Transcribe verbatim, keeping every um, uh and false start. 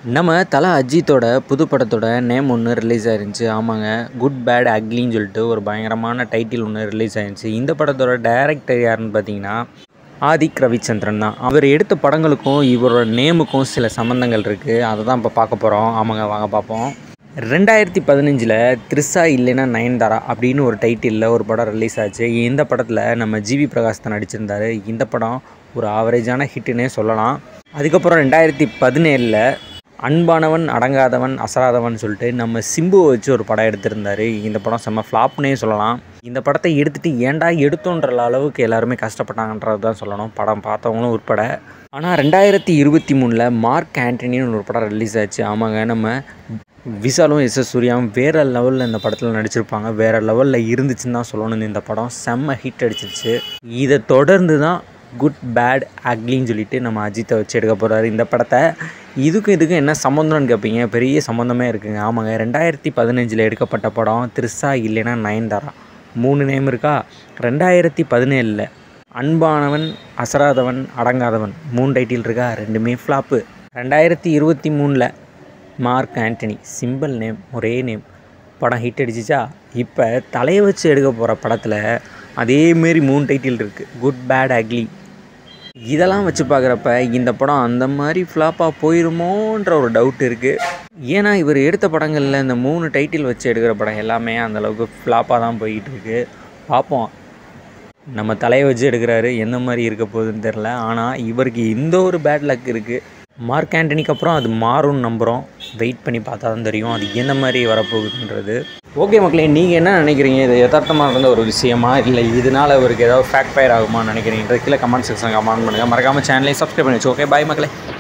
நம்ம தல அஜித்தோட புது படத்தோட நேம் ஒன்று ரிலீஸ் ஆயிருந்துச்சு. ஆமாங்க, குட் பேட் அக்லின்னு சொல்லிட்டு ஒரு பயங்கரமான டைட்டில் ஒன்று ரிலீஸ் ஆயிருந்துச்சு. இந்த படத்தோட டைரக்டர் யாருன்னு பார்த்தீங்கன்னா ஆதிக் ரவிச்சந்திரன் தான். அவர் எடுத்த படங்களுக்கும் இவரோட நேமுக்கும் சில சம்மந்தங்கள் இருக்குது. அதை தான் இப்போ பார்க்க போகிறோம். ஆமாங்க, வாங்க பார்ப்போம். ரெண்டாயிரத்தி பதினஞ்சில் த்ரிஷா இல்லைன்னா நயன்தாரா அப்படின்னு ஒரு டைட்டிலில் ஒரு படம் ரிலீஸ் ஆச்சு. இந்த படத்தில் நம்ம ஜிவி பிரகாஷ் தான் நடிச்சிருந்தார். இந்த படம் ஒரு ஆவரேஜான ஹிட்டுன்னே சொல்லலாம். அதுக்கப்புறம் ரெண்டாயிரத்தி பதினேழில் அன்பானவன் அடங்காதவன் அசராதவன் சொல்லிட்டு நம்ம சிம்புவை வச்சு ஒரு படம் எடுத்திருந்தார். இந்த படம் செம்ம ஃப்ளாப்னே சொல்லலாம். இந்த படத்தை எடுத்துகிட்டு ஏன்டா எடுத்தோன்ற அளவுக்கு எல்லாருமே கஷ்டப்பட்டாங்கன்றது தான் சொல்லணும், படம் பார்த்தவங்களும் உட்பட. ஆனால் ரெண்டாயிரத்தி இருபத்தி மூணில் மார்க் ஆண்டனின்னு ஒரு படம் ரிலீஸ் ஆச்சு. ஆமாங்க, நம்ம விஷாலும் எஸ் எஸ் சூர்யாவும் வேறு லெவலில் இந்த படத்தில் நடிச்சிருப்பாங்க. வேறு லெவலில் இருந்துச்சுன்னு தான் சொல்லணும். இந்த படம் செம்ம ஹிட் அடிச்சிருச்சு. இதை தொடர்ந்து தான் குட் பேட் அக்லின்னு சொல்லிட்டு நம்ம அஜித்தை வச்சு எடுக்க போகிறாரு இந்த படத்தை. இதுக்கும் இதுக்கும் என்ன சம்மந்தம்னு கேட்பீங்க? பெரிய சம்மந்தமே இருக்குங்க. ஆமாங்க, ரெண்டாயிரத்தி பதினஞ்சில் எடுக்கப்பட்ட படம் த்ரிஷா இல்லைன்னா நயன்தாரா, மூணு நேம் இருக்கா. ரெண்டாயிரத்தி பதினேழில் அன்பானவன் அசராதவன் அடங்காதவன், மூணு டைட்டில் இருக்கா, ரெண்டுமே ஃப்ளாப்பு. ரெண்டாயிரத்தி இருபத்தி மூணில் மார்க் ஆண்டனி, சிம்பிள் நேம், ஒரே நேம், படம் ஹிட் அடிச்சிச்சா. இப்போ தலையை வச்சு எடுக்க போகிற படத்தில் அதேமாரி மூணு டைட்டில் இருக்குது, குட் பேட் அக்லி. இதெல்லாம் வச்சு பார்க்குறப்ப இந்த படம் அந்த மாதிரி ஃப்ளாப்பாக போயிருமோன்ற ஒரு டவுட் இருக்குது. ஏன்னா இவர் எடுத்த படங்களில் இந்த மூணு டைட்டில் வச்சு எடுக்கிற படம் எல்லாமே அந்தளவுக்கு ஃப்ளாப்பாக தான் போய்கிட்டு இருக்குது. பார்ப்போம், நம்ம தலையை வச்சு எடுக்கிறாரு, எந்த மாதிரி இருக்க போகுதுன்னு தெரில. ஆனால் இவருக்கு இந்த ஒரு பேட் லக் இருக்குது. மார்க் ஆண்டனிக்கு அப்புறம் அது மாறும்னு நம்புகிறோம். வெயிட் பண்ணி பார்த்தா தான் தெரியும் அது எந்த மாதிரி வரப்போகுதுன்றது. ஓகே மக்களே, நீங்கள் என்ன நினைக்கிறீங்க? இது யதார்த்தமாக இருந்த ஒரு விஷயமா, இல்லை இதனால் அவருக்கு ஏதாவது ஃபேக்ட் ஃபயர் ஆகுமான்னு நினைக்கிறீங்க? கீழே கமெண்ட் செக்ஷன் கமெண்ட் பண்ணுங்கள். மறக்காமல் சேனலையும் சப்ஸ்கிரைப் பண்ணி வச்சு. ஓகே, பாய் மக்களே.